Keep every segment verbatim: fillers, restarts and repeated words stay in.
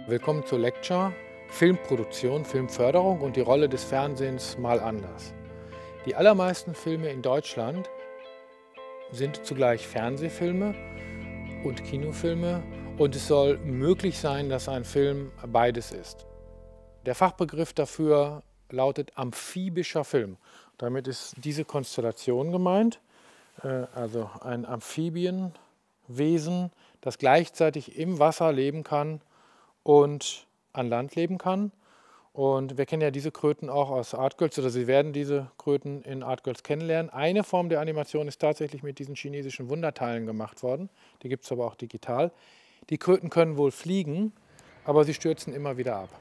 Willkommen zur Lecture Filmproduktion, Filmförderung und die Rolle des Fernsehens mal anders. Die allermeisten Filme in Deutschland sind zugleich Fernsehfilme und Kinofilme und es soll möglich sein, dass ein Film beides ist. Der Fachbegriff dafür lautet amphibischer Film. Damit ist diese Konstellation gemeint, also ein Amphibienwesen, das gleichzeitig im Wasser leben kann und an Land leben kann. Und wir kennen ja diese Kröten auch aus Artgirls, oder Sie werden diese Kröten in Artgirls kennenlernen. Eine Form der Animation ist tatsächlich mit diesen chinesischen Wunderteilen gemacht worden. Die gibt es aber auch digital. Die Kröten können wohl fliegen, aber sie stürzen immer wieder ab.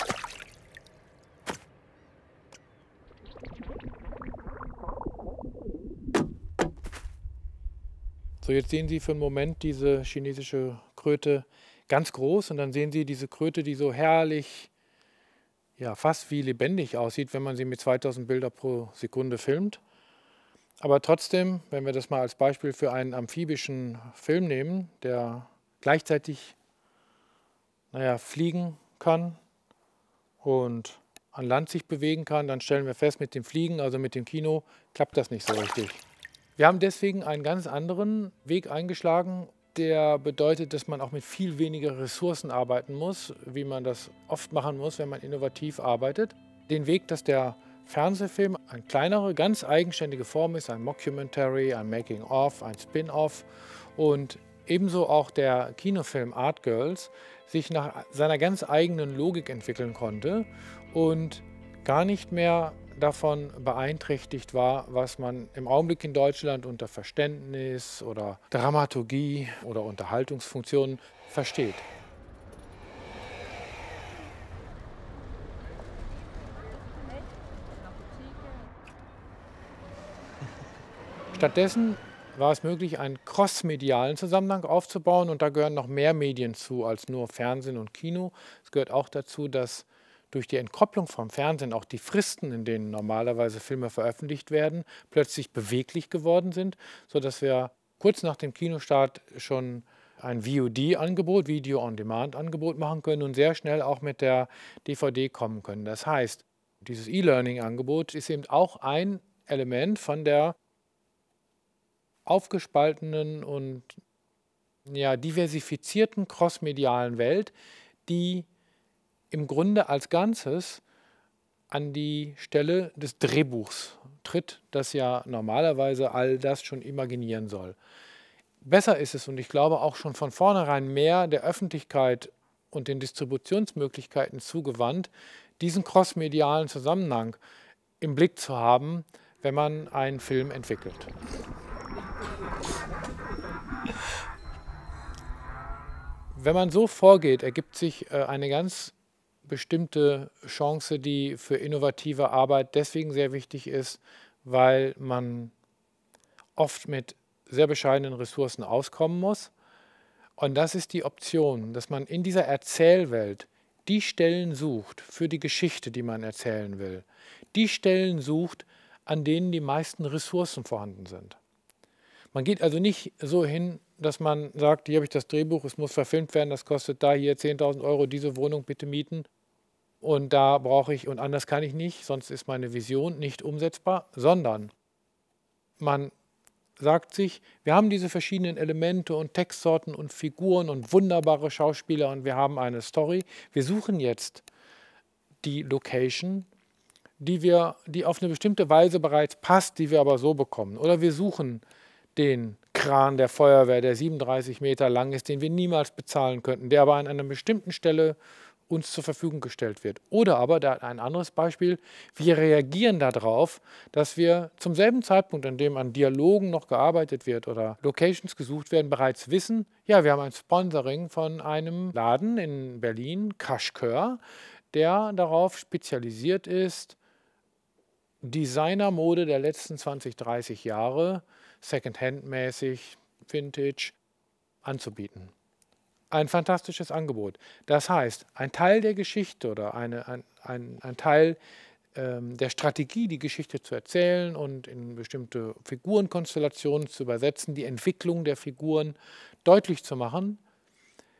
So, jetzt sehen Sie für einen Moment diese chinesische Kröte ganz groß und dann sehen Sie diese Kröte, die so herrlich, ja, fast wie lebendig aussieht, wenn man sie mit zweitausend Bilder pro Sekunde filmt. Aber trotzdem, wenn wir das mal als Beispiel für einen amphibischen Film nehmen, der gleichzeitig, naja, fliegen kann und an Land sich bewegen kann, dann stellen wir fest, mit dem Fliegen, also mit dem Kino, klappt das nicht so richtig. Wir haben deswegen einen ganz anderen Weg eingeschlagen, der bedeutet, dass man auch mit viel weniger Ressourcen arbeiten muss, wie man das oft machen muss, wenn man innovativ arbeitet. Den Weg, dass der Fernsehfilm eine kleinere, ganz eigenständige Form ist, ein Mockumentary, ein Making-of, ein Spin-off und ebenso auch der Kinofilm Artgirls sich nach seiner ganz eigenen Logik entwickeln konnte und gar nicht mehr davon beeinträchtigt war, was man im Augenblick in Deutschland unter Verständnis oder Dramaturgie oder Unterhaltungsfunktionen versteht. Stattdessen war es möglich, einen crossmedialen Zusammenhang aufzubauen und da gehören noch mehr Medien zu als nur Fernsehen und Kino. Es gehört auch dazu, dass durch die Entkopplung vom Fernsehen auch die Fristen, in denen normalerweise Filme veröffentlicht werden, plötzlich beweglich geworden sind, sodass wir kurz nach dem Kinostart schon ein V O D-Angebot, Video-on-Demand-Angebot machen können und sehr schnell auch mit der D V D kommen können. Das heißt, dieses E-Learning-Angebot ist eben auch ein Element von der aufgespaltenen und ja, diversifizierten crossmedialen Welt, die im Grunde als Ganzes an die Stelle des Drehbuchs tritt, das ja normalerweise all das schon imaginieren soll. Besser ist es, und ich glaube auch schon von vornherein mehr der Öffentlichkeit und den Distributionsmöglichkeiten zugewandt, diesen crossmedialen Zusammenhang im Blick zu haben, wenn man einen Film entwickelt. Wenn man so vorgeht, ergibt sich eine ganz bestimmte Chance, die für innovative Arbeit deswegen sehr wichtig ist, weil man oft mit sehr bescheidenen Ressourcen auskommen muss. Und das ist die Option, dass man in dieser Erzählwelt die Stellen sucht für die Geschichte, die man erzählen will. Die Stellen sucht, an denen die meisten Ressourcen vorhanden sind. Man geht also nicht so hin, dass man sagt, hier habe ich das Drehbuch, es muss verfilmt werden, das kostet da hier zehntausend Euro, diese Wohnung bitte mieten. Und da brauche ich, und anders kann ich nicht, sonst ist meine Vision nicht umsetzbar, sondern man sagt sich, wir haben diese verschiedenen Elemente und Textsorten und Figuren und wunderbare Schauspieler und wir haben eine Story. Wir suchen jetzt die Location, die, wir, die auf eine bestimmte Weise bereits passt, die wir aber so bekommen. Oder wir suchen den Kran der Feuerwehr, der siebenunddreißig Meter lang ist, den wir niemals bezahlen könnten, der aber an einer bestimmten Stelle uns zur Verfügung gestellt wird. Oder aber, da ein anderes Beispiel, wir reagieren darauf, dass wir zum selben Zeitpunkt, an dem an Dialogen noch gearbeitet wird oder Locations gesucht werden, bereits wissen, ja, wir haben ein Sponsoring von einem Laden in Berlin, Kashkör, der darauf spezialisiert ist, Designermode der letzten zwanzig, dreißig Jahre, Secondhand-mäßig, Vintage, anzubieten. Ein fantastisches Angebot. Das heißt, ein Teil der Geschichte oder eine, ein, ein, ein Teil ähm, der Strategie, die Geschichte zu erzählen und in bestimmte Figurenkonstellationen zu übersetzen, die Entwicklung der Figuren deutlich zu machen,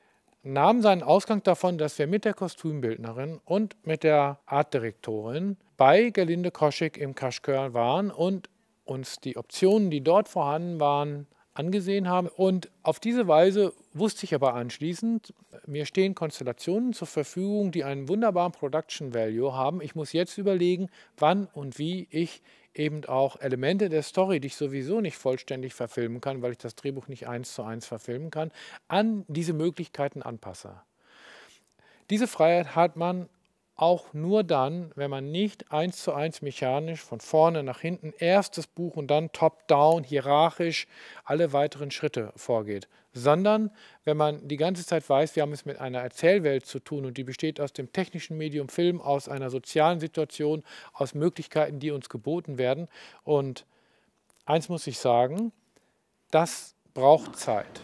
nahm seinen Ausgang davon, dass wir mit der Kostümbildnerin und mit der Artdirektorin bei Gerlinde Koschek im Kaschkör waren und uns die Optionen, die dort vorhanden waren, angesehen haben. Und auf diese Weise wusste ich aber anschließend, mir stehen Konstellationen zur Verfügung, die einen wunderbaren Production Value haben. Ich muss jetzt überlegen, wann und wie ich eben auch Elemente der Story, die ich sowieso nicht vollständig verfilmen kann, weil ich das Drehbuch nicht eins zu eins verfilmen kann, an diese Möglichkeiten anpasse. Diese Freiheit hat man auch nur dann, wenn man nicht eins zu eins mechanisch von vorne nach hinten erst das Buch und dann top-down, hierarchisch alle weiteren Schritte vorgeht, sondern wenn man die ganze Zeit weiß, wir haben es mit einer Erzählwelt zu tun und die besteht aus dem technischen Medium Film, aus einer sozialen Situation, aus Möglichkeiten, die uns geboten werden. Und eins muss ich sagen, das braucht Zeit.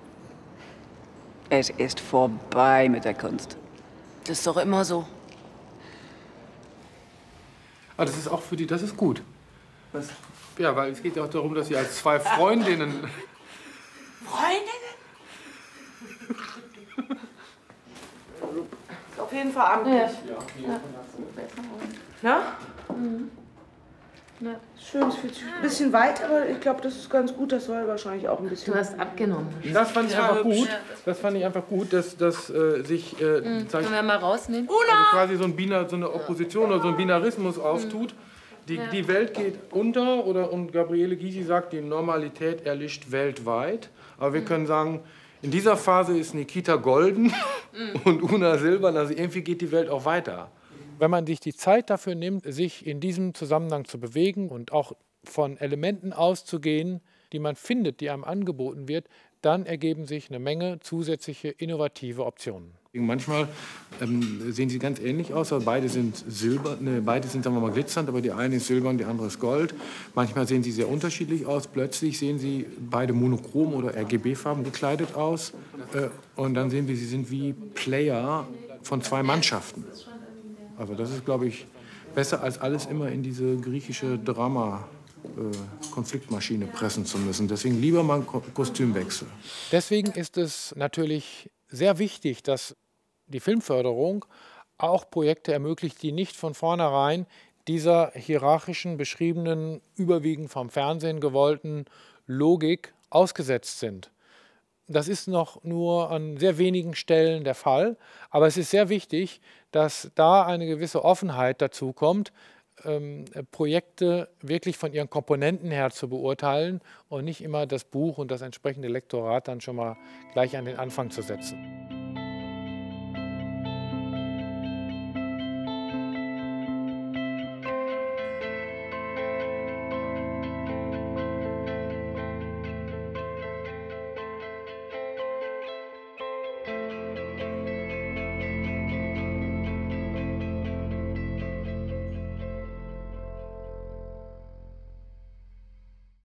Es ist vorbei mit der Kunst. Das ist doch immer so. Ah, das ist auch für die, das ist gut. Was? Ja, weil es geht ja auch darum, dass sie als zwei Freundinnen... Freundinnen? Auf jeden Fall amtlich. Ja. Ja. Na? Mhm. Ja. Schön, es fühlt sich ein bisschen weit, aber ich glaube, das ist ganz gut. Das soll wahrscheinlich auch ein bisschen... Du hast abgenommen. Das fand ich einfach gut. Das fand ich einfach gut, dass, dass äh, sich äh, mhm. Können wir mal rausnehmen? Also quasi so ein Bina, so eine Opposition oder so ein Binarismus auftut. Die, ja. die Welt geht unter, oder, und Gabriele Gysi sagt, die Normalität erlischt weltweit. Aber wir mhm. können sagen, in dieser Phase ist Nikita golden mhm. und Una silbern, also irgendwie geht die Welt auch weiter. Wenn man sich die Zeit dafür nimmt, sich in diesem Zusammenhang zu bewegen und auch von Elementen auszugehen, die man findet, die einem angeboten wird, dann ergeben sich eine Menge zusätzliche innovative Optionen. Manchmal ähm, sehen sie ganz ähnlich aus, aber beide sind silber, ne, beide sind, sagen wir mal, glitzernd, aber die eine ist silbern, die andere ist gold. Manchmal sehen sie sehr unterschiedlich aus. Plötzlich sehen sie beide monochrom oder R G B-Farben gekleidet aus. Äh, und dann sehen wir, sie sind wie Player von zwei Mannschaften. Also das ist, glaube ich, besser als alles immer in diese griechische Drama-Konfliktmaschine pressen zu müssen. Deswegen lieber mal einen Ko Kostümwechsel. Deswegen ist es natürlich sehr wichtig, dass die Filmförderung auch Projekte ermöglicht, die nicht von vornherein dieser hierarchischen, beschriebenen, überwiegend vom Fernsehen gewollten Logik ausgesetzt sind. Das ist noch nur an sehr wenigen Stellen der Fall, aber es ist sehr wichtig, dass da eine gewisse Offenheit dazu kommt, ähm, Projekte wirklich von ihren Komponenten her zu beurteilen und nicht immer das Buch und das entsprechende Lektorat dann schon mal gleich an den Anfang zu setzen.